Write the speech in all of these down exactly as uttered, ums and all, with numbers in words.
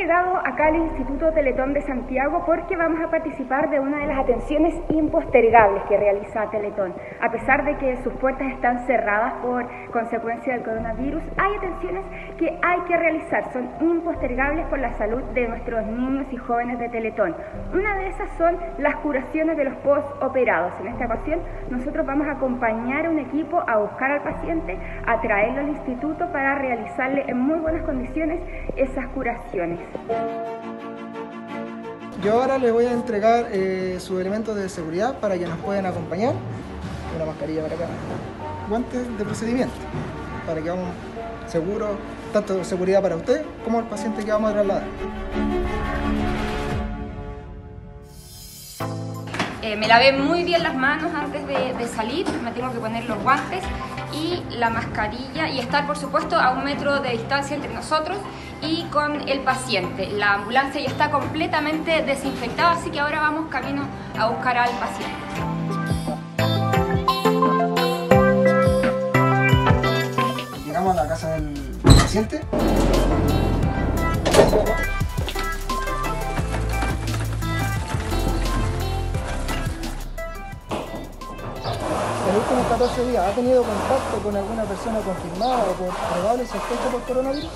llegado acá al Instituto Teletón de Santiago porque vamos a participar de una de las atenciones impostergables que realiza Teletón. A pesar de que sus puertas están cerradas por consecuencia del coronavirus, hay atenciones que hay que realizar, son impostergables por la salud de nuestros niños y jóvenes de Teletón. Una de esas son las curaciones de los postoperados. En esta ocasión nosotros vamos a acompañar a un equipo a buscar al paciente, a traerlo al instituto para realizarle en muy buenas condiciones esas curaciones. Yo ahora les voy a entregar eh, sus elementos de seguridad para que nos puedan acompañar. Una mascarilla para acá, guantes de procedimiento, para que vamos seguros, tanto seguridad para usted como el paciente que vamos a trasladar. Eh, me lavé muy bien las manos antes de, de salir, me tengo que poner los guantes y la mascarilla y estar por supuesto a un metro de distancia entre nosotros y con el paciente. La ambulancia ya está completamente desinfectada, así que ahora vamos camino a buscar al paciente. Llegamos a la casa del paciente. En los últimos catorce días, ¿ha tenido contacto con alguna persona confirmada o por probable sospecha por coronavirus?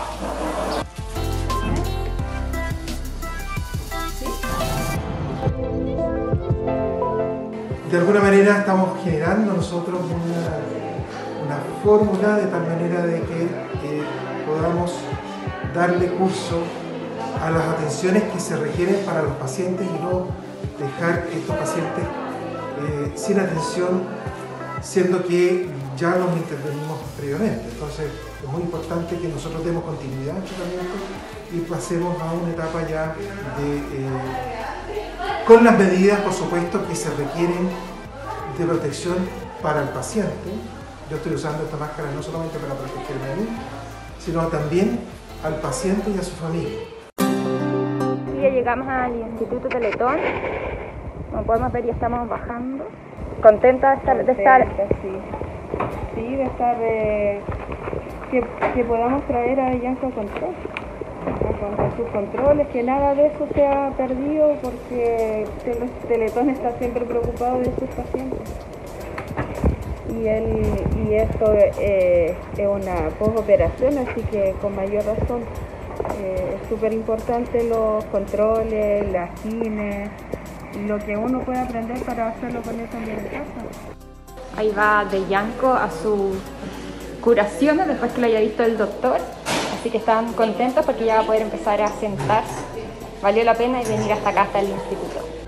De alguna manera estamos generando nosotros una, una fórmula de tal manera de que eh, podamos darle curso a las atenciones que se requieren para los pacientes y no dejar que estos pacientes eh, sin atención, siendo que ya los intervenimos previamente. Entonces es muy importante que nosotros demos continuidad al tratamiento y pasemos a una etapa ya de, eh, con las medidas, por supuesto, que se requieren de protección para el paciente. Yo estoy usando esta máscara no solamente para protegerme a mí, sino también al paciente y a su familia. Ya llegamos al Instituto Teletón. Como podemos ver, ya estamos bajando. ¿Contenta de estar? De estar... Sí. Sí, de estar, eh, que, que podamos traer a Yanko a control, con sus controles, que nada de eso se ha perdido porque Teletón está siempre preocupado de sus pacientes. Y, él, y esto eh, es una posoperación, así que con mayor razón eh, es súper importante los controles, las quines, lo que uno puede aprender para hacerlo con él también en casa. Ahí va de Yanko a sus curaciones después que lo haya visto el doctor, así que están contentos porque ya va a poder empezar a sentarse. Valió la pena venir hasta acá, hasta el instituto.